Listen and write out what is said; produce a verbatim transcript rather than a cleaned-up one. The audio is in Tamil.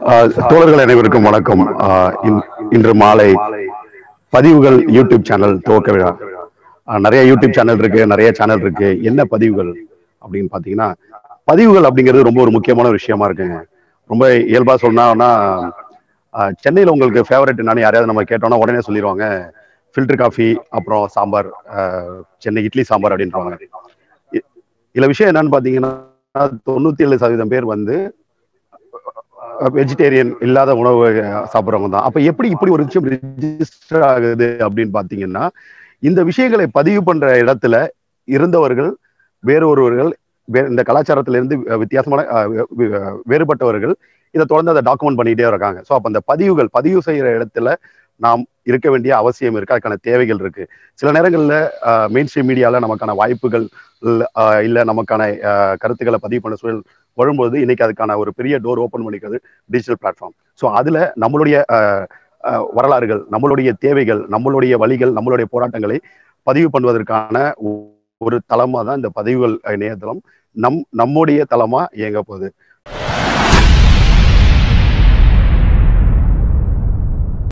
ஆஹ் தோழர்கள் அனைவருக்கும் வணக்கம். ஆஹ் இன்று மாலை பதிவுகள் யூடியூப் சேனல் துவக்க விழா. ஆஹ் நிறைய யூடியூப் சேனல் இருக்கு, நிறைய சேனல் இருக்கு. என்ன பதிவுகள் அப்படின்னு பாத்தீங்கன்னா, பதிவுகள் அப்படிங்கிறது ரொம்ப ஒரு முக்கியமான விஷயமா இருக்குங்க. ரொம்ப இயல்பா சொன்னா சென்னையில் உங்களுக்கு ஃபேவரட் என்னன்னு யாரையாவது நம்ம கேட்டோம்னா உடனே சொல்லிடுவாங்க ஃபில்டர் காஃபி, அப்புறம் சாம்பார், சென்னை இட்லி சாம்பார் அப்படின்றாங்க. இதுல விஷயம் என்னன்னு பாத்தீங்கன்னா, தொண்ணூத்தி ஏழு சதவீதம் பேர் வந்து வெஜிடேரியன் இல்லாத உணவு சாப்பிட்றவங்க தான். அப்ப எப்படி இப்படி ஒரு விஷயம் ரிஜிஸ்டர் ஆகுது அப்படின்னு பாத்தீங்கன்னா, இந்த விஷயங்களை பதிவு பண்ற இடத்துல இருந்தவர்கள் வேறொருவர்கள் இந்த கலாச்சாரத்திலிருந்து வித்தியாசமான வேறுபட்டவர்கள் இதை தொடர்ந்து அதை டாக்குமெண்ட் பண்ணிட்டே இருக்காங்க. ஸோ அப்ப அந்த பதிவுகள் பதிவு செய்யற இடத்துல நாம் இருக்க வேண்டிய அவசியம் இருக்கு, அதுக்கான தேவைகள் இருக்கு. சில நேரங்கள்ல மெயின் ஸ்ட்ரீம் மீடியால நமக்கான வாய்ப்புகள் இல்ல நமக்கான கருத்துக்களை பதிவு பண்ண சூழல் வரும்போது இன்னைக்கு அதுக்கான ஒரு பெரிய டோர் ஓப்பன் பண்ணிக்கிறது டிஜிட்டல் பிளாட்ஃபார்ம். ஸோ அதுல நம்மளுடைய வரலாறுகள், நம்மளுடைய தேவைகள், நம்மளுடைய வழிகள், நம்மளுடைய போராட்டங்களை பதிவு பண்ணுவதற்கான ஒரு தளமா தான் இந்த பதிவுகள் இணையதளம் நம் நம்முடைய தளமா இயங்க போகுது.